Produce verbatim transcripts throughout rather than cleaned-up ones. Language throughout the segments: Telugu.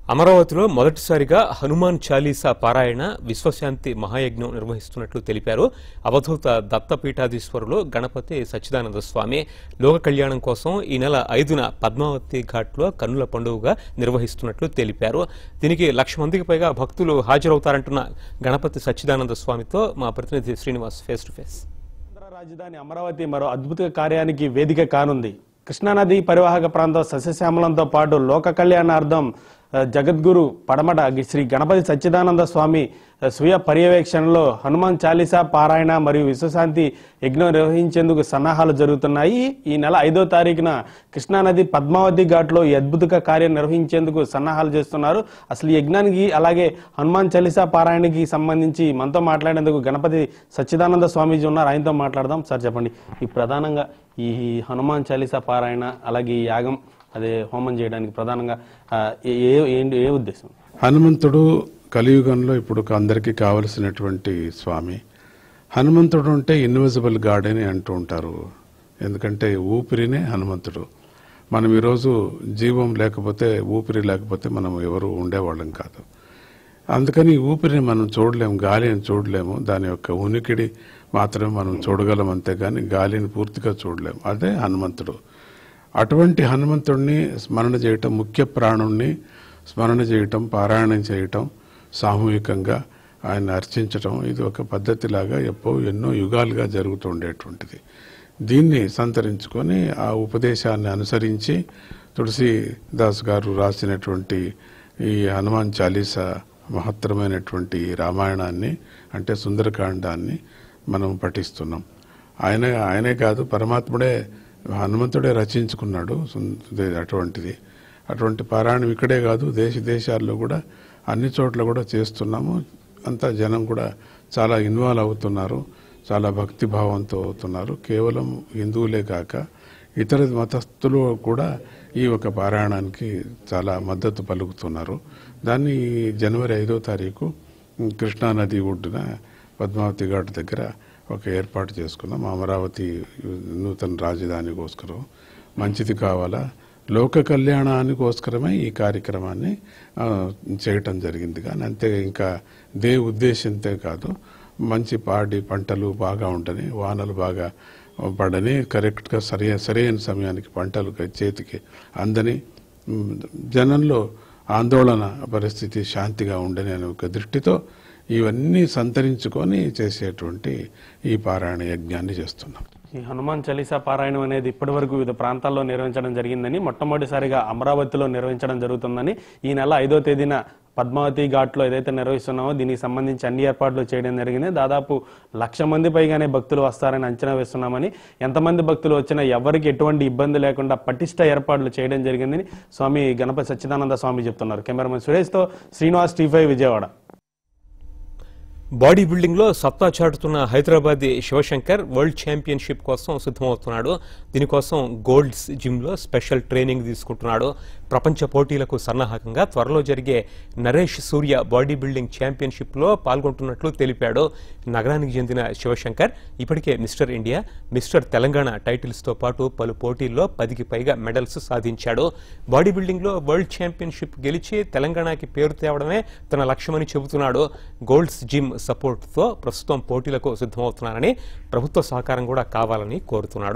అమరావతిలో మొదటిసారిగా హనుమాన్ చాలీసా పారాయణ విశ్వశాంతి మహాయజ్ఞం నిర్వహిస్తున్నట్లు తెలిపారు. అవధూత దత్తపీఠాధీశ్వరులు గణపతి సచ్చిదానంద స్వామి లోక కళ్యాణం కోసం ఈ నెల ఐదున పద్మావతి ఘాట్లో కన్నుల పండుగగా నిర్వహిస్తున్నట్లు తెలిపారు. దీనికి లక్ష మందికి పైగా భక్తులు హాజరవుతారంటున్న గణపతి సచ్చిదానంద స్వామితో మా ప్రతినిధి Srinivas face to face. Andhra రాజధాని అమరావతి మరో అద్భుత కార్యానికి వేదిక కానుంది. కృష్ణానది పరివాహక ప్రాంతం సస్యశ్యామలంతో పాటు లోక కళ్యాణార్థం జగద్గురు పడమట శ్రీ గణపతి సచ్చిదానంద స్వామి స్వీయ పర్యవేక్షణలో హనుమాన్ చాలీసా పారాయణ మరియు విశ్వశాంతి యజ్ఞం నిర్వహించేందుకు సన్నాహాలు జరుగుతున్నాయి. ఈ నెల ఐదో తారీఖున కృష్ణానది పద్మావతి ఘాట్లో ఈ అద్భుత కార్యం నిర్వహించేందుకు సన్నాహాలు చేస్తున్నారు. అసలు ఈ యజ్ఞానికి అలాగే హనుమాన్ చాలీసా పారాయణకి సంబంధించి మనతో మాట్లాడేందుకు గణపతి సచ్చిదానంద స్వామీజీ ఉన్నారు. ఆయనతో మాట్లాడదాం. సార్ చెప్పండి, ఈ ప్రధానంగా ఈ హనుమాన్ చాలీసా పారాయణ అలాగే ఈ యాగం అదే హోమం చేయడానికి ప్రధానంగా ఏ ఏ ఉద్దేశం? హనుమంతుడు కలియుగంలో ఇప్పుడు అందరికీ కావలసినటువంటి స్వామి. హనుమంతుడు అంటే ఇన్విజిబుల్ గాడ్ అని అంటూ ఉంటారు. ఎందుకంటే ఊపిరినే హనుమంతుడు. మనం ఈరోజు జీవం లేకపోతే ఊపిరి లేకపోతే మనం ఎవరు ఉండేవాళ్ళం కాదు. అందుకని ఊపిరిని మనం చూడలేము, గాలిని చూడలేము. దాని యొక్క ఉనికిడి మాత్రమే మనం చూడగలం, అంతేగాని గాలిని పూర్తిగా చూడలేము. అదే హనుమంతుడు. అటువంటి హనుమంతుడిని స్మరణ చేయటం, ముఖ్య ప్రాణుణ్ణి స్మరణ చేయటం, పారాయణం చేయటం, సామూహికంగా ఆయన అర్చించటం, ఇది ఒక పద్ధతిలాగా ఎప్పో ఎన్నో యుగాలుగా జరుగుతుండేటువంటిది. దీన్ని సంతరించుకొని ఆ ఉపదేశాన్ని అనుసరించి తులసీదాస్ గారు రాసినటువంటి ఈ హనుమాన్ చాలీసా మహత్తరమైనటువంటి రామాయణాన్ని అంటే సుందరకాండాన్ని మనం పఠిస్తున్నాం. ఆయన ఆయనే కాదు, పరమాత్ముడే హనుమంతుడే రచించుకున్నాడు అటువంటిది. అటువంటి పారాయణం ఇక్కడే కాదు, దేశ దేశాల్లో కూడా అన్ని చోట్ల కూడా చేస్తున్నాము. అంతా జనం కూడా చాలా ఇన్వాల్వ్ అవుతున్నారు, చాలా భక్తిభావంతో అవుతున్నారు. కేవలం హిందువులే కాక ఇతర మతస్థులు కూడా ఈ ఒక పారాయణానికి చాలా మద్దతు పలుకుతున్నారు. దాన్ని జనవరి ఐదో తారీఖు కృష్ణానది ఒడ్డున పద్మావతి ఘాట్ దగ్గర ఒక ఏర్పాటు చేసుకున్నాం. అమరావతి నూతన రాజధాని కోసరం మంచిది కావాలా, లోక కళ్యాణానికోసరమే ఈ కార్యక్రమాన్ని చేయటం జరిగింది. కానీ అంతే, ఇంకా దే ఉద్దేశంతో కాదు, మంచి పాడి పంటలు బాగా ఉండని, వానలు బాగా పడని, కరెక్ట్గా సరి సరైన సమయానికి పంటలు చేతికి అందని, జనంలో ఆందోళన పరిస్థితి శాంతిగా ఉండని అనే ఒక దృష్టితో ఇవన్నీ సంతరించుకొని చేసేటువంటి ఈ పారాయణ యజ్ఞాన్ని చేస్తున్నాం. ఈ హనుమాన్ చాలీసా పారాయణం అనేది ఇప్పటి వరకు వివిధ ప్రాంతాల్లో నిర్వహించడం జరిగిందని, మొట్టమొదటిసారిగా అమరావతిలో నిర్వహించడం జరుగుతుందని, ఈ నెల ఐదో తేదీన పద్మావతి ఘాట్లో ఏదైతే నిర్వహిస్తున్నామో దీనికి సంబంధించి అన్ని ఏర్పాట్లు చేయడం జరిగింది. దాదాపు లక్ష మంది పైగానే భక్తులు వస్తారని అంచనా వేస్తున్నామని, ఎంతమంది భక్తులు వచ్చినా ఎవరికి ఎటువంటి ఇబ్బంది లేకుండా పటిష్ట ఏర్పాట్లు చేయడం జరిగిందని స్వామి గణపతి సచ్చిదానంద స్వామి చెప్తున్నారు. కెమెరామెన్ సురేష్తో Srinivas, T five Vijayawada. Body building లో సత్తా చాటుతున్న హైదరాబాద్ శివశంకర్ వరల్డ్ ఛాంపియన్షిప్ కోసం సిద్ధమవుతున్నాడు. దీనికోసం గోల్డ్స్ జిమ్ లో స్పెషల్ ట్రైనింగ్ తీసుకుంటున్నాడు. ప్రపంచ పోటీలకు సన్నాహకంగా త్వరలో జరిగే Naresh Surya body building championship లో పాల్గొంటున్నట్లు తెలిపాడు. నగరానికి చెందిన శివశంకర్ ఇప్పటికే mister India, mister Telangana titles తో పాటు పలు పోటీల్లో పదికి పైగా మెడల్స్ సాధించాడు. బాడీ బిల్డింగ్ లో వరల్డ్ ఛాంపియన్షిప్ గెలిచి తెలంగాణకి పేరు తేవడమే తన లక్ష్యమని చెబుతున్నాడు. గోల్డ్స్ జిమ్ సపోర్ట్తో ప్రస్తుతం పోటీలకు సిద్ధమవుతున్నారని, ప్రభుత్వ సహకారం కూడా కావాలని కోరుతున్నాడు.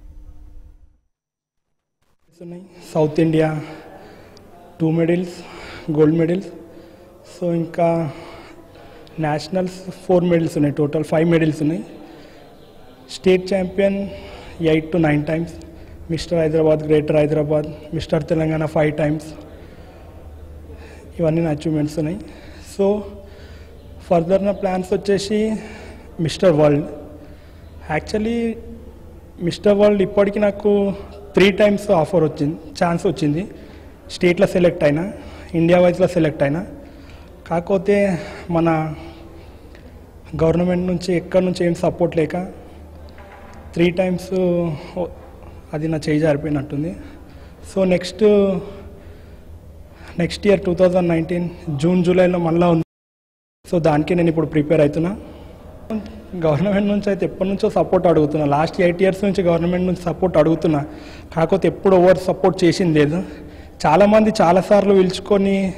South India two medals, gold medals. So ఇంకా నేషనల్స్ ఫోర్ మెడల్స్ ఉన్నాయి, టోటల్ ఫైవ్ మెడల్స్ ఉన్నాయి. State champion eight to nine times, mister Hyderabad, greater Hyderabad, mister Telangana five times. ఇవన్నీ నా అచీవ్మెంట్స్ ఉన్నాయి. సో ఫర్దర్ నా ప్లాన్స్ వచ్చేసి mister world. Actually mister world ఇప్పటికి నాకు త్రీ టైమ్స్ ఆఫర్ వచ్చింది, ఛాన్స్ వచ్చింది. స్టేట్లో సెలెక్ట్ అయినా, ఇండియా వైజ్లో సెలెక్ట్ అయినా. కాకపోతే మన గవర్నమెంట్ నుంచి ఎక్కడి నుంచి ఏం సపోర్ట్ లేక త్రీ టైమ్స్ అది నా చేయి జారిపోయినట్టుంది. So next next year two thousand nineteen June జూలైలో మళ్ళీ ఉంది. సో దానికి నేను ఇప్పుడు ప్రిపేర్ అవుతున్నా. గవర్నమెంట్ నుంచి అయితే ఎప్పటి నుంచో సపోర్ట్ అడుగుతున్నా, లాస్ట్ ఎయిట్ ఇయర్స్ నుంచి గవర్నమెంట్ నుంచి సపోర్ట్ అడుగుతున్నా. కాకపోతే ఎప్పుడు ఓవర్ సపోర్ట్ చేసింది లేదు. చాలామంది చాలాసార్లు పిలుచుకొని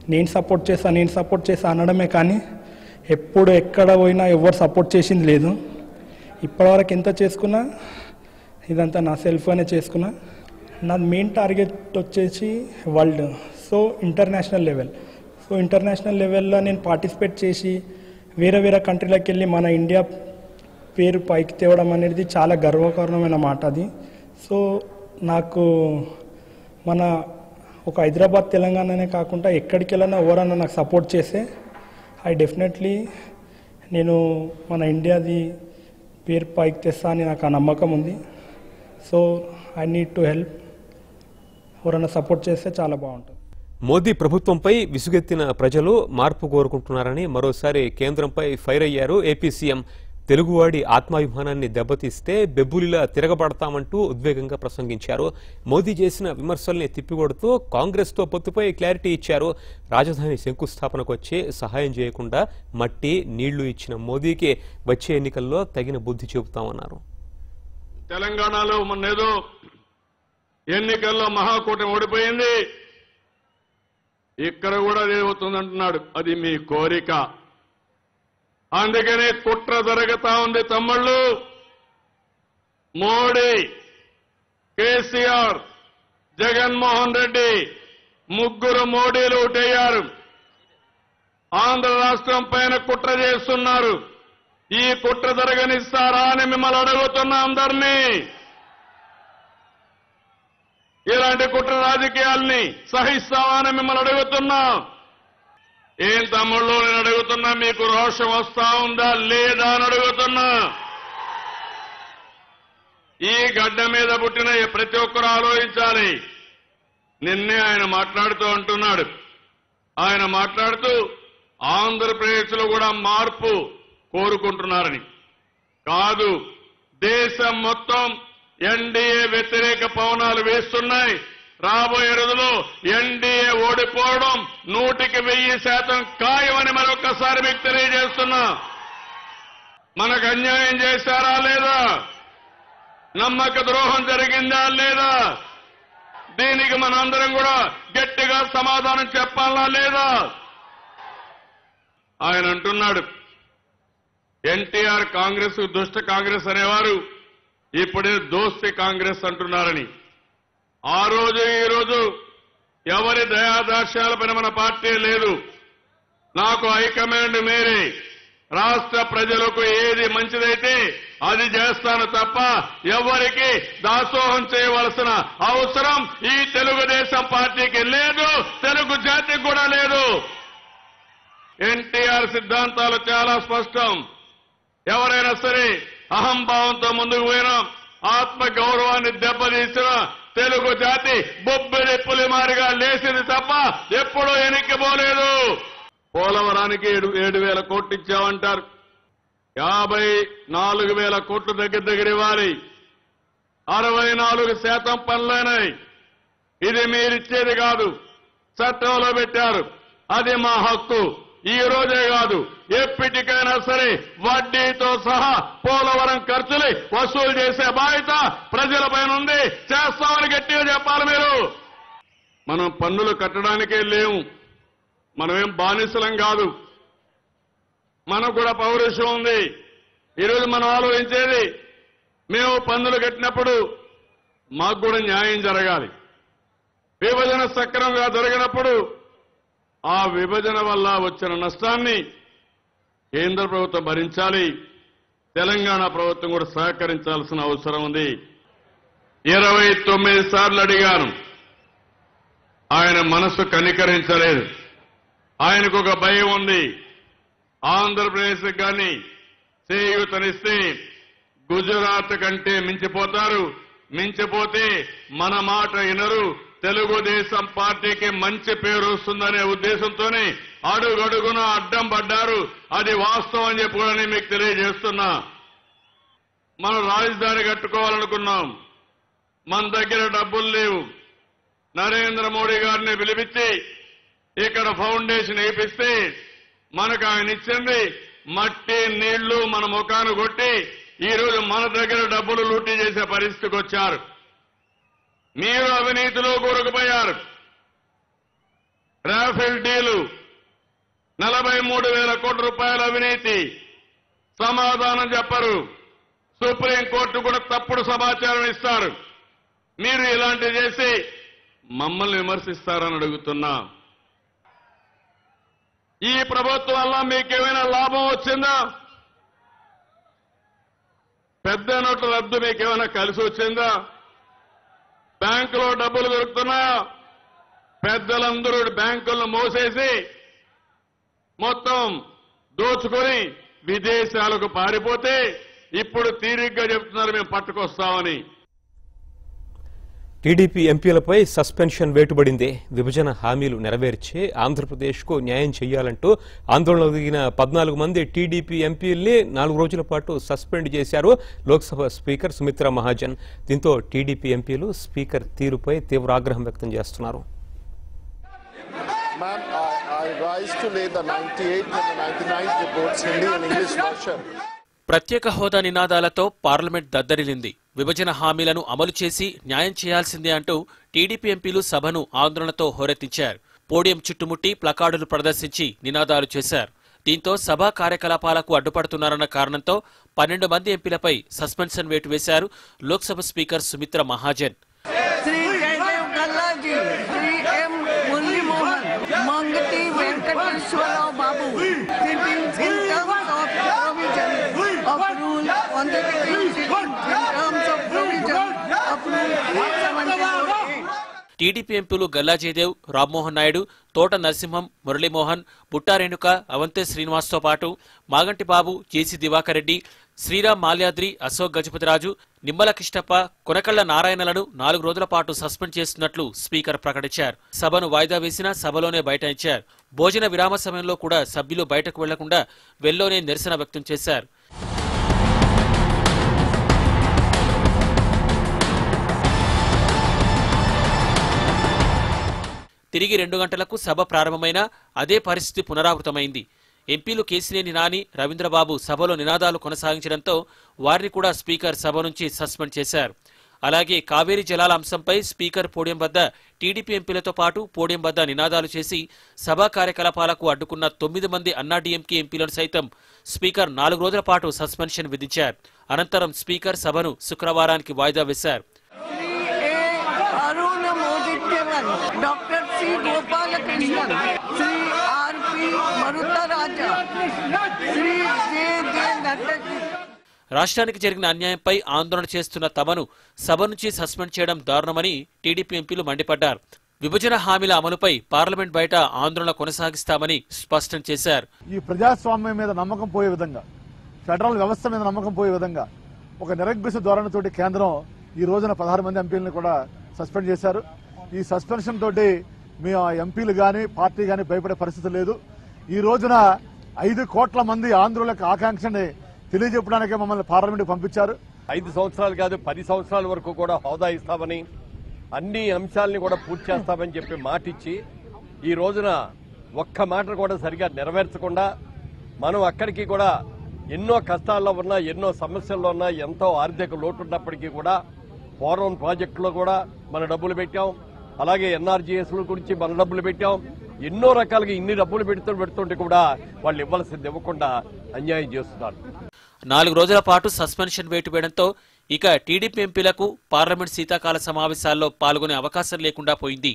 నేను సపోర్ట్ చేస్తా నేను సపోర్ట్ చేస్తా అనడమే కానీ ఎప్పుడు ఎక్కడ పోయినా ఎవరు సపోర్ట్ చేసింది లేదు. ఇప్పటివరకు ఎంత చేసుకున్నా ఇదంతా నా సెల్ఫ్గానే చేసుకున్నా. నా మెయిన్ టార్గెట్ వచ్చేసి world, so international level. So international లెవెల్లో నేను పార్టిసిపేట్ చేసి వేరే వేరే కంట్రీలకు వెళ్ళి మన ఇండియా పేరు పైకి తేవడం అనేది చాలా గర్వకారణమైన మాట అది. సో నాకు మన ఒక హైదరాబాద్ తెలంగాణనే కాకుండా ఎక్కడికి వెళ్ళినా ఎవరన్నా నాకు సపోర్ట్ చేస్తే ఐ డెఫినెట్లీ నేను మన ఇండియాది పేరు పైకి తెస్తా అని నాకు ఆ నమ్మకం ఉంది. So I need to help, ఎవరన్నా సపోర్ట్ చేస్తే చాలా బాగుంటుంది. మోదీ ప్రభుత్వంపై విసుగెత్తిన ప్రజలు మార్పు కోరుకుంటున్నారని మరోసారి కేంద్రంపై ఫైర్ అయ్యారు ఏపీ సీఎం. తెలుగువాడి ఆత్మాభిమానాన్ని దెబ్బతీస్తే బెబ్బులిలా తిరగబడతామంటూ ఉద్వేగంగా ప్రసంగించారు. మోదీ చేసిన విమర్శల్ని తిప్పికొడుతూ కాంగ్రెస్తో పొత్తుపై క్లారిటీ ఇచ్చారు. రాజధాని శంకుస్థాపనకు వచ్చి సహాయం చేయకుండా మట్టి నీళ్లు ఇచ్చిన మోదీకి వచ్చే ఎన్నికల్లో తగిన బుద్ధి చెబుతామన్నారు. తెలంగాణలో మొన్నేదో ఎన్నికల్లో మహాకూటమి ఓడిపోయింది, ఇక్కడ కూడా అదేమవుతుందంటున్నాడు. అది మీ కోరిక, అందుకనే కుట్ర జరుగుతా ఉంది తమ్ముళ్ళు. మోడీ, కేసీఆర్, జగన్మోహన్ రెడ్డి ముగ్గురు మోడీలు ఒకటయ్యారు. ఆంధ్ర రాష్ట్రం పైన కుట్ర చేస్తున్నారు. ఈ కుట్ర జరగనిస్తారా అని మిమ్మల్ని అడుగుతున్నా. అందరినీ ఇలాంటి కుట్ర రాజకీయాల్ని సహిస్తావా అని మిమ్మల్ని అడుగుతున్నా. ఏం తమ్ముళ్ళు నేను అడుగుతున్నా, మీకు రోషం వస్తా ఉందా లేదా అని అడుగుతున్నా. ఈ గడ్డ మీద పుట్టిన ప్రతి ఒక్కరు ఆలోచించాలి. నిన్నే ఆయన మాట్లాడుతూ అంటున్నాడు, ఆయన మాట్లాడుతూ ఆంధ్రప్రదేశ్ లో కూడా మార్పు కోరుకుంటున్నారని. కాదు, దేశం మొత్తం ఎన్డీఏ వ్యతిరేక పవనాలు వేస్తున్నాయి. రాబోయే రోజుల్లో ఎన్డీఏ ఓడిపోవడం నూటికి వెయ్యి శాతం ఖాయమని మరొకసారి మీకు తెలియజేస్తున్నా. మనకు అన్యాయం చేశారా లేదా, నమ్మక ద్రోహం జరిగిందా లేదా, దీనికి మనందరం కూడా గట్టిగా సమాధానం చెప్పాలా లేదా. ఆయన అంటున్నాడు ఎన్టీఆర్ కాంగ్రెస్ దుష్ట కాంగ్రెస్ అనేవారు ఇప్పుడే దోస్తి కాంగ్రెస్ అంటున్నారని. ఆ రోజు ఈ రోజు ఎవరి దయాదాక్ష్యాలపైన మన పార్టీ లేదు. నాకు హైకమాండ్ మేరే, రాష్ట్ర ప్రజలకు ఏది మంచిదైతే అది చేస్తాను తప్ప ఎవరికి దాసోహం చేయవలసిన అవసరం ఈ తెలుగుదేశం పార్టీకి లేదు, తెలుగు జాతికి కూడా లేదు. ఎన్టీఆర్ సిద్ధాంతాలు చాలా స్పష్టం. ఎవరైనా సరే అహంభావంతో ముందుకు పోయినా, ఆత్మ గౌరవాన్ని దెబ్బతీసిన తెలుగు జాతి బొబ్బిలి పులిమారిగా లేచింది తప్ప ఎప్పుడూ వెనక్కిపోలేదు. పోలవరానికి ఏడు ఏడు వేల కోట్లు ఇచ్చామంటారు. యాభై నాలుగు వేల కోట్లు దగ్గర దగ్గర ఇవ్వాలి. అరవై నాలుగు శాతం పనులైనాయి. ఇది మీరిచ్చేది కాదు, చట్టంలో పెట్టారు. అది మా హక్కు. ఈ రోజే కాదు, ఎప్పటికైనా సరే వడ్డీతో సహా పోలవరం ఖర్చులు వసూలు చేసే బాధ్యత ప్రజలపైన ఉంది. చేస్తామని గట్టిగా చెప్పాలి మీరు. మనం పన్నులు కట్టడానికే లేవు, మనమేం బానిసలం కాదు. మనకు కూడా పౌరుషం ఉంది. ఈరోజు మనం ఆలోచించేది, మేము పన్నులు కట్టినప్పుడు మాకు కూడా న్యాయం జరగాలి. విభజన సక్రమంగా జరిగినప్పుడు ఆ విభజన వల్ల వచ్చిన నష్టాన్ని కేంద్ర ప్రభుత్వం భరించాలి. తెలంగాణ ప్రభుత్వం కూడా సహకరించాల్సిన అవసరం ఉంది. ఇరవై తొమ్మిది సార్లు అడిగాను, ఆయన మనసు కనికరించలేదు. ఆయనకు ఒక భయం ఉంది. ఆంధ్రప్రదేశ్ కానీ చేయూతనిస్తే గుజరాత్ కంటే మించిపోతారు, మించిపోతే మన మాట వినరు, తెలుగుదేశం పార్టీకి మంచి పేరు వస్తుందనే ఉద్దేశంతోనే అడుగడుగున అడ్డం పడ్డారు. అది వాస్తవం అని చెప్పి కూడా మీకు తెలియజేస్తున్నా. మనం రాజధాని కట్టుకోవాలనుకున్నాం, మన దగ్గర డబ్బులు లేవు. నరేంద్ర మోడీ గారిని పిలిపించి ఇక్కడ ఫౌండేషన్ వేపిస్తే మనకు ఆయన ఇచ్చింది మట్టి నీళ్లు మన ముఖాన్ని కొట్టి ఈ రోజు మన దగ్గర డబ్బులు లూటీ చేసే పరిస్థితికి వచ్చారు. మీరు అవినీతిలో కూరుకుపోయారు. రాఫెల్ డీలు నలభై మూడు వేల కోట్ల రూపాయల అవినీతి. సమాధానం చెప్పరు. సుప్రీంకోర్టు కూడా తప్పుడు సమాచారం ఇస్తారు. మీరు ఇలాంటివి చేసి మమ్మల్ని విమర్శిస్తారని అడుగుతున్నా. ఈ ప్రభుత్వం వల్ల మీకేమైనా లాభం వచ్చిందా? పెద్ద నోట్ల రద్దు మీకేమైనా కలిసి వచ్చిందా? బ్యాంకులో డబ్బులు దొరుకుతున్నాయా? పెద్దలందరూ బ్యాంకులను మోసేసి మొత్తం దోచుకొని విదేశాలకు పారిపోతే ఇప్పుడు తీరిగ్గా చెప్తున్నారు మేము పట్టుకొస్తామని. TDP ఎంపీలపై suspension వేటుబడింది. విభజన హామీలు నెరవేర్చి ఆంధ్రప్రదేశ్కు న్యాయం చేయాలంటూ ఆందోళన దిగిన పద్నాలుగు మంది టీడీపీ ఎంపీల్ని నాలుగు రోజుల పాటు సస్పెండ్ చేశారు లోక్సభ స్పీకర్ సుమిత్రా మహాజన్. దీంతో టీడీపీ ఎంపీలు స్పీకర్ తీరుపై తీవ్ర ఆగ్రహం వ్యక్తం చేస్తున్నారు. ప్రత్యేక హోదా నినాదాలతో పార్లమెంట్ దద్దరిల్లింది. విభజన హామీలను అమలు చేసి న్యాయం చేయాల్సిందే అంటూ టీడీపీ ఎంపీలు సభను ఆందోళనతో హోరెత్తించారు. పోడియం చుట్టుముట్టి ప్లకార్డులు ప్రదర్శించి నినాదాలు చేశారు. దీంతో సభా కార్యకలాపాలకు అడ్డుపడుతున్నారన్న కారణంతో పన్నెండు మంది ఎంపీలపై సస్పెన్షన్ వేటు వేశారు లోక్సభ స్పీకర్ సుమిత్రా మహాజన్. టీడీపీ ఎంపీలు గల్లా జయదేవ్, రామ్మోహన్ నాయుడు, తోట నరసింహం, మురళీమోహన్, బుట్టారేణుక, అవంతే శ్రీనివాస్తో పాటు మాగంటి బాబు, జేసీ దివాకర్ రెడ్డి, శ్రీరామ్ మాల్యాద్రి, అశోక్ గజపతిరాజు, నిమ్మల కిష్టప్ప, కొనకళ్ల నారాయణలను నాలుగు రోజుల పాటు సస్పెండ్ చేస్తున్నట్లు స్పీకర్ ప్రకటించారు. సభను వాయిదా వేసినా సభలోనే బైఠాయించారు. భోజన విరామ సమయంలో కూడా సభ్యులు బయటకు వెళ్లకుండా వెల్లోనే నిరసన వ్యక్తం చేశారు. తిరిగి రెండు గంటలకు సభ ప్రారంభమైనా అదే పరిస్థితి పునరావృతమైంది. ఎంపీలు కేసినేని నాని, రవీంద్రబాబు సభలో నినాదాలు కొనసాగించడంతో వారిని కూడా స్పీకర్ సభ నుంచి సస్పెండ్ చేశారు. అలాగే కావేరీ జలాల అంశంపై స్పీకర్ పోడియం వద్ద టీడీపీ ఎంపీలతో పాటు పోడియం వద్ద నినాదాలు చేసి సభా కార్యకలాపాలకు అడ్డుకున్న తొమ్మిది మంది అన్నాడీఎంకే ఎంపీలను సైతం స్పీకర్ నాలుగు రోజుల పాటు సస్పెన్షన్ విధించారు. అనంతరం స్పీకర్ సభను శుక్రవారానికి వాయిదా వేశారు. రాష్ట్రానికి జరిగిన అన్యాయంపై ఆందోళన చేస్తున్న తమను సభ నుంచి సస్పెండ్ చేయడం దారుణమని టీడీపీ ఎంపీలు మండిపడ్డారు. విభజన హామీల అమలుపై పార్లమెంట్ బయట ఆందోళన కొనసాగిస్తామని స్పష్టం చేశారు. ఈ ప్రజాస్వామ్యం మీద నమ్మకం పోయే విధంగా, ఫెడరల్ వ్యవస్థ మీద నమ్మకం పోయే విధంగా ఒక నిరంకుశ ధోరణితోటి కేంద్రం ఈ రోజున పదహారు మంది ఎంపీలను కూడా సస్పెండ్ చేశారు. ఈ సస్పెన్షన్ తోటి మీ ఎంపీలు గాని పార్టీ గాని భయపడే పరిస్థితి లేదు. ఈ రోజున ఐదు కోట్ల మంది ఆంధ్రుల ఆకాంక్షని తెలియజెప్పడానికే మమ్మల్ని పార్లమెంట్ పంపించారు. ఐదు సంవత్సరాలు కాదు పది సంవత్సరాల వరకు కూడా హోదా ఇస్తామని, అన్ని అంశాలని కూడా పూర్తి చేస్తామని చెప్పి మాటిచ్చి ఈ రోజున ఒక్క మాట కూడా సరిగా నెరవేర్చకుండా మనం అక్కడికి కూడా ఎన్నో కష్టాల్లో ఉన్నా, ఎన్నో సమస్యల్లో ఉన్నా, ఎంతో ఆర్థిక లోటు ఉన్నప్పటికీ కూడా పోలవరం ప్రాజెక్టులో కూడా మన డబ్బులు పెట్టాం. అలాగే ఎన్ఆర్జీఎస్ గురించి మన డబ్బులు పెట్టాం. ఎన్నో రకాలుగా ఇన్ని డబ్బులు పెడుతూ పెడుతుంటే కూడా వాళ్ళు ఇవ్వాల్సింది ఇవ్వకుండా అన్యాయం చేస్తున్నారు. నాలుగు రోజుల పాటు సస్పెన్షన్ వేటు వేయడంతో ఇక టీడీపీ ఎంపీలకు పార్లమెంట్ శీతాకాల సమావేశాల్లో పాల్గొనే అవకాశం లేకుండా పోయింది.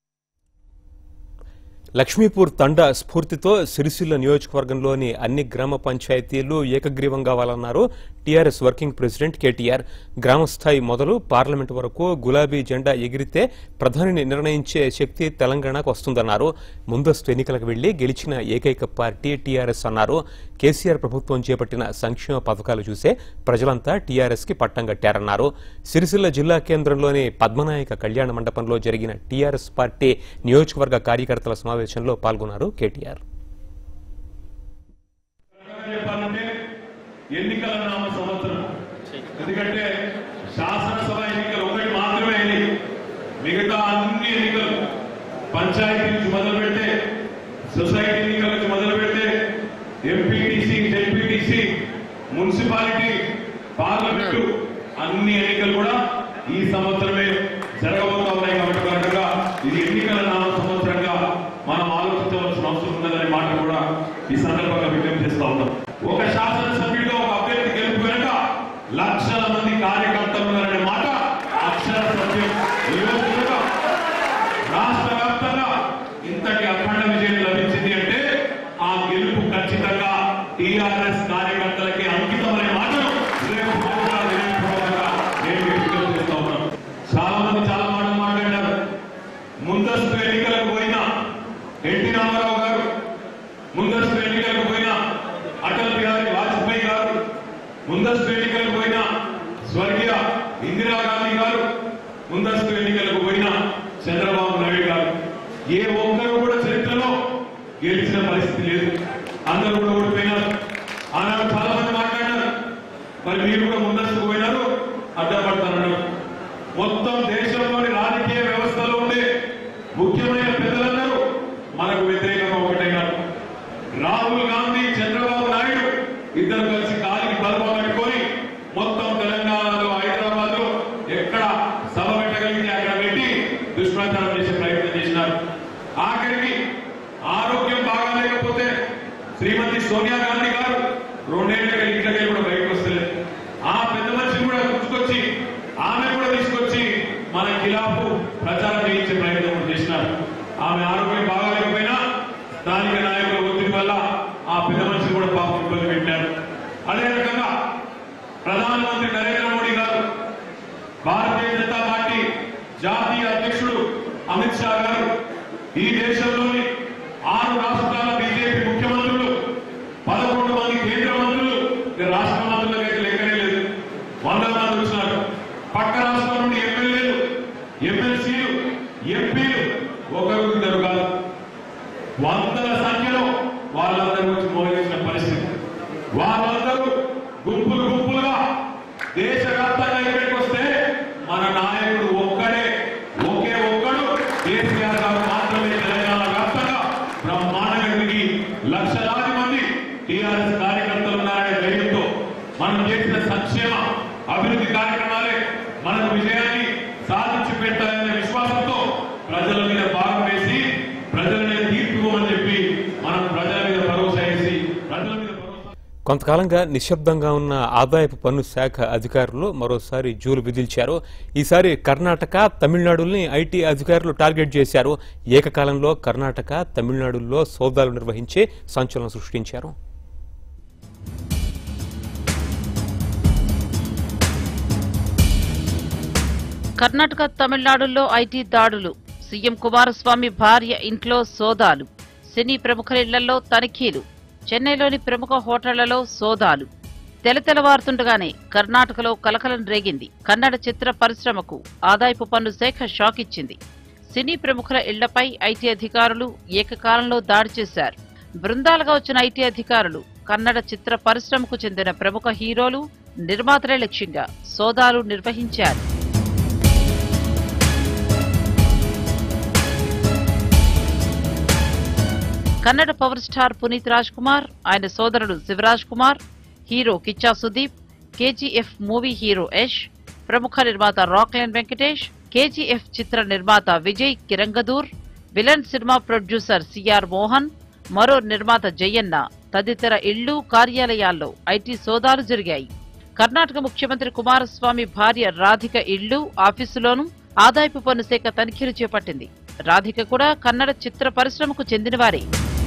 లక్ష్మీపూర్ తండా స్ఫూర్తితో సిరిసిల్ల నియోజకవర్గంలోని అన్ని గ్రామ పంచాయతీలు ఏకగ్రీవం కావాలన్నారు టీఆర్ఎస్ వర్కింగ్ ప్రెసిడెంట్ కేటీఆర్. గ్రామస్థాయి మొదలు పార్లమెంటు వరకు గులాబీ జెండా ఎగిరితే ప్రధానిని నిర్ణయించే శక్తి తెలంగాణకు వస్తుందన్నారు. ముందస్తు ఎన్నికలకు వెళ్లి గెలిచిన ఏకైక పార్టీ టీఆర్ఎస్ అన్నారు. కేసీఆర్ ప్రభుత్వం చేపట్టిన సంక్షేమ పథకాలు చూసే ప్రజలంతా టీఆర్ఎస్ కి పట్టం కట్టారన్నారు. సిరిసిల్ల జిల్లా కేంద్రంలోని పద్మనాయక కళ్యాణ మండపంలో జరిగిన టీఆర్ఎస్ పార్టీ నియోజకవర్గ కార్యకర్తల సమావేశంలో పాల్గొన్నారు కేటీఆర్. ఎన్నికల నామ సంవత్సరం, ఎందుకంటే శాసనసభ ఎన్నికలు ఒకటి మాత్రమే అయింది. మిగతా అన్ని ఎన్నికలు పంచాయతీ నుంచి మొదలు పెడితే, సొసైటీ ఎన్నికల నుంచి మొదలు పెడితే, ఎంపీటీసీ, జెడ్పీటీసీ, మున్సిపాలిటీ, పార్లమెంటు అన్ని ఎన్నికలు కూడా ఈ సంవత్సరమే జరగబోతా ఉన్నాయి. కాబట్టి ఇది ఎన్నికల నామ సంవత్సరంగా మనం ఆలోచించవలసిన అవసరం ఉన్నదనే మాట కూడా ముందస్తు ఎన్నికలకు పోయిన స్వర్గీయ ఇందిరాగాంధీ గారు, ముందస్తు ఎన్నికలకు పోయిన చంద్రబాబు నాయుడు గారు, ఏ ఒక్కరు కూడా చరిత్రలో గెలిచిన పరిస్థితి లేదు. అందరూ కూడా ఓడిపోయినారు. ఆనాడు చాలా మంది మాట్లాడినారు, మరి మీరు కూడా ముందస్తు పోయినారు, అడ్డపడతారన్నారు. మొత్తం దేశంలోని రాజకీయ వ్యవస్థలో ఉండే ముఖ్యమైన పెద్దలందరూ మనకు వ్యతిరేకంగా ఒకటైనారు. రాహుల్ గాంధీ, చంద్రబాబు నాయుడు ఇద్దరు కలిసి కాలికి బలప కట్టుకొని మొత్తం తెలంగాణలో, హైదరాబాద్ లో ఎక్కడ సభ పెట్టగలిగితే అక్కడ పెట్టి దుష్ప్రచారం చేసే ప్రయత్నం చేసినారు. ఆఖరికి ఆరోగ్యం బాగాలేకపోతే శ్రీమతి సోనియా గాంధీ గారు రెండేళ్లకి ఇంట్లోకి కూడా బయటకు వస్తలేదు. ఆ పెద్ద మనిషిని కూడా గుర్తుకొచ్చి ఆమె కూడా తీసుకొచ్చి మన ఖిలాఫ్ ప్రచారం చేయించే ప్రయత్నం చేసినారు. ఆమె ఆరోగ్యం బాగాలేకపోయినా స్థానిక నాయకుల ఒత్తిడి వల్ల ఆ పెద్ద మనిషిని కూడా పాపం ఇబ్బంది పెట్టారు. అదే రకంగా ప్రధానమంత్రి నరేంద్ర మోడీ గారు, భారతీయ జనతా పార్టీ జాతీయ అధ్యక్షుడు అమిత్ షా గారు, ఈ దేశంలోని ఆరు రాష్ట్రాల బీజేపీ ముఖ్యమంత్రులు, పదకొండు మంది కేంద్ర మంత్రులు, రాష్ట్ర మంత్రులకైతే లెక్కనే లేదు, వందల మంది వచ్చినారు. పక్క రాష్ట్రం నుండి ఎమ్మెల్యేలు, ఎమ్మెల్సీలు, ఎంపీలు ఒకరు ఇద్దరు కాదు, వందల సంఖ్యలో వాళ్ళందరూ వచ్చి మోగించిన పరిస్థితి. వాళ్ళందరూ గుంపులు గుంపులుగా దేశవ్యాప్తంగా ఇక్కడికి వస్తే మన నాయకుడు ఒక్కడే, ఒకే ఒక్కడు కేసీఆర్ గారు మాత్రమే తెలంగాణ వ్యాప్తంగా బ్రహ్మాండంగా తిరిగి లక్షలాది మంది టీఆర్ఎస్ కార్యకర్తలు ఉన్నారనే ధైర్యంతో మనం చేసిన సంక్షేమ అభివృద్ధి కార్యక్రమాలే మనకు విజయాన్ని సాధించి పెట్టాలనే విశ్వాసంతో ప్రజల మీద భారం వేసి ప్రజలనే తీర్పుకోమని చెప్పి మనం ప్రజల మీద భరోసా వేసి ప్రజల మీద కొంతకాలంగా నిశ్శబ్దంగా ఉన్న ఆదాయపు పన్ను శాఖ అధికారులు మరోసారి జూలు విదిల్చారు. ఈసారి కర్ణాటక, తమిళనాడుల్ని ఐటీ అధికారులు టార్గెట్ చేశారు. ఏకకాలంలో కర్ణాటక, తమిళనాడుల్లో సోదాలు నిర్వహించి సంచలనం సృష్టించారు. కర్ణాటక, తమిళనాడుల్లో ఐటీ దాడులు, సీఎం కుమారస్వామి భార్య ఇంట్లో సోదాలు, సినీ ప్రముఖుల ఇళ్లలో తనిఖీలు, చెన్నైలోని ప్రముఖ హోటళ్లలో సోదాలు. తెలతెలవారుతుండగానే కర్ణాటకలో కలకలం రేగింది. కన్నడ చిత్ర పరిశ్రమకు ఆదాయపు పన్ను శాఖ షాక్ ఇచ్చింది. సినీ ప్రముఖుల ఇళ్లపై ఐటీ అధికారులు ఏకకాలంలో దాడి చేశారు. బృందాలుగా వచ్చిన ఐటీ అధికారులు కన్నడ చిత్ర పరిశ్రమకు చెందిన ప్రముఖ హీరోలు, నిర్మాతలే లక్ష్యంగా సోదాలు నిర్వహించారు. కన్నడ పవర్ స్టార్ పునీత్ రాజ్ కుమార్, ఆయన సోదరుడు Shivaraj Kumar, hero Kichcha Sudeep, KGF movie hero Yash, ప్రముఖ నిర్మాత రాక్లైన్ వెంకటేష్, కేజీఎఫ్ చిత్ర నిర్మాత Vijay Kiragandur, villain cinema producer CR Mohan, మరో నిర్మాత జయన్న తదితర ఇళ్లు, కార్యాలయాల్లో ఐటీ సోదాలు జరిగాయి. కర్ణాటక ముఖ్యమంత్రి కుమారస్వామి భార్య రాధిక ఇళ్లు, ఆఫీసులోనూ ఆదాయపు పన్ను శాఖ తనిఖీలు చేపట్టింది. రాధిక కూడా కన్నడ చిత్ర పరిశ్రమకు చెందినవారే.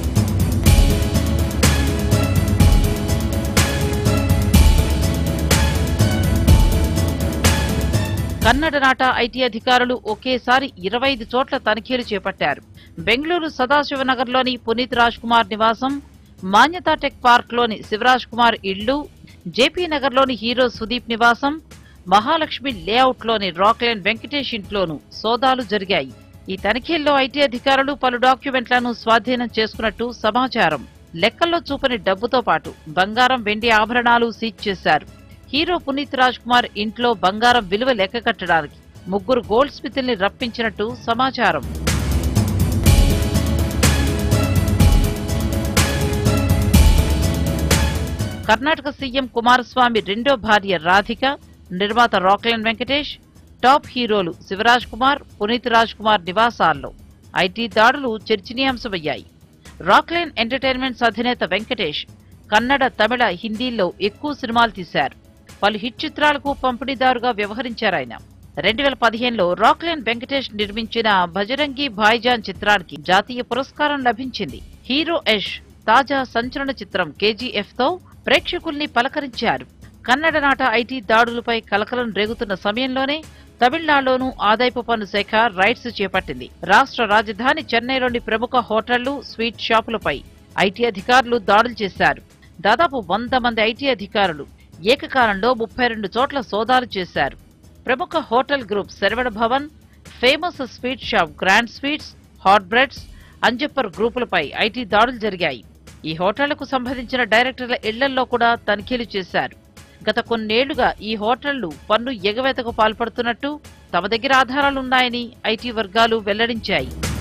కన్నడ నాట ఐటీ అధికారులు ఒకేసారి ఇరవై ఐదు చోట్ల తనిఖీలు చేపట్టారు. బెంగళూరు సదాశివనగర్లోని పునీత్ రాజ్ కుమార్ నివాసం, మాన్యతా టెక్ పార్క్లోని శివరాజ్ కుమార్ ఇళ్లు, జేపీ నగర్లోని హీరో సుదీప్ నివాసం, మహాలక్ష్మి లేఅవుట్లోని రాక్లైన్ వెంకటేష్ ఇంట్లోనూ సోదాలు జరిగాయి. ఈ తనిఖీల్లో ఐటీ అధికారులు పలు డాక్యుమెంట్లను స్వాధీనం చేసుకున్నట్టు సమాచారం. లెక్కల్లో చూపని డబ్బుతో పాటు బంగారం, వెండి ఆభరణాలు సీజ్ చేశారు. హీరో పునీత్ రాజ్ కుమార్ ఇంట్లో బంగారం విలువ లెక్క కట్టడానికి ముగ్గురు గోల్డ్ స్మితుల్ని రప్పించినట్టు సమాచారం. కర్ణాటక సీఎం కుమారస్వామి రెండో భార్య రాధిక, నిర్మాత రాక్లైన్ వెంకటేష్, టాప్ హీరోలు శివరాజ్ కుమార్, పునీత్ రాజ్ కుమార్ నివాసాల్లో ఐటీ దాడులు చర్చనీయాంశమయ్యాయి. రాక్లైన్ ఎంటర్టైన్మెంట్స్ అధినేత వెంకటేష్ కన్నడ, తమిళ, హిందీల్లో ఎక్కువ సినిమాలు తీశారు. పలు హిట్ చిత్రాలకు పంపిణీదారుగా వ్యవహరించారాయన. రెండు వేల పదిహేనులో రాక్లైన్ వెంకటేష్ నిర్మించిన భజరంగి భాయిజాన్ చిత్రానికి జాతీయ పురస్కారం లభించింది. హీరో యష్ తాజా సంచలన చిత్రం కేజీఎఫ్ తో ప్రేక్షకుల్ని పలకరించారు. కన్నడ నాట ఐటీ దాడులపై కలకలం రేగుతున్న సమయంలోనే తమిళనాడులోనూ ఆదాయపు పన్ను శాఖ రైడ్స్ చేపట్టింది. రాష్ట్ర రాజధాని చెన్నైలోని ప్రముఖ హోటళ్లు, స్వీట్ షాపులపై ఐటీ అధికారులు దాడులు చేశారు. దాదాపు వంద మంది ఐటీ అధికారులు ఏకకాలంలో ముప్పై రెండు చోట్ల సోదాలు చేశారు. ప్రముఖ hotel group Saravana Bhavan, famous sweet shop grand sweets, hot breads, Anjappar గ్రూపులపై ఐటీ దాడులు జరిగాయి. ఈ హోటళ్లకు సంబంధించిన డైరెక్టర్ల ఇళ్లల్లో కూడా తనిఖీలు చేశారు. గత కొన్నేళ్లుగా ఈ హోటళ్లు పన్ను ఎగవేతకు పాల్పడుతున్నట్టు తమ దగ్గర ఆధారాలున్నాయని ఐటీ వర్గాలు వెల్లడించాయి.